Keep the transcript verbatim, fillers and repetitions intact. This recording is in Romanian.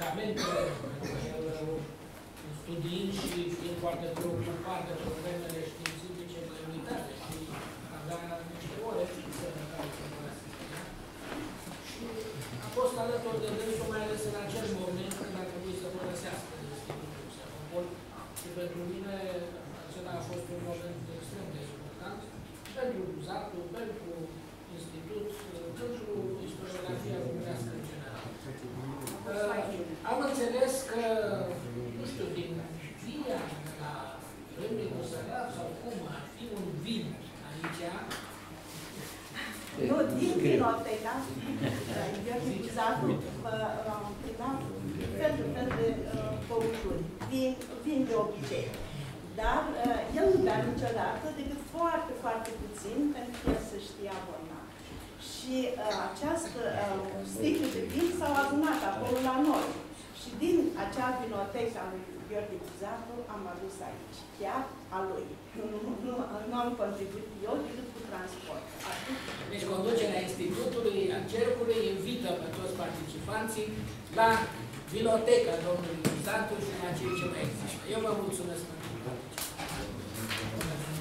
medicamentele, studiind și fiind foarte preocupat de problemele științifice limitate și avea niște ore fixe în care se părăsea. Și a fost alături de dânsul, mai ales în acel moment când a trebuit să părăsească Institutul Sefopol. Și pentru mine acela a fost un moment extrem de important pentru Buzatul, pentru Institut, pentru istoriografia românească în general. Am înțeles că, nu știu, din via de la Râmnicu Sărat sau cum ar fi un vin aici. Nu, din vinoteca, Gheorghe Buzatul prima fel de fel de băuturi, vin de obicei. Dar el nu bea niciodată decât foarte, foarte puțin, pentru că el să știa bolnav. Și uh, această uh, sticlă de vin s-au adunat acolo la noi. Și din acea vinotecă a lui Gheorghe Buzatul am adus aici, chiar a lui. Nu, nu, nu am contribuit eu decât cu transport. Atât. Deci conducerea Institutului a Cercului invită pe toți participanții la vinoteca domnului Buzatul și la cei ce mai există. Eu vă mulțumesc pentru participare.